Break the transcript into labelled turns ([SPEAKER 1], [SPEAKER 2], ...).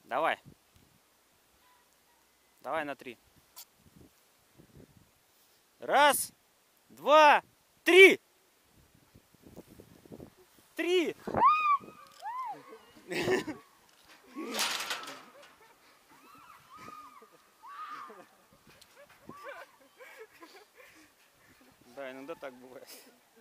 [SPEAKER 1] Давай. Давай на 3. Раз, два, три. 3. Да, иногда так бывает.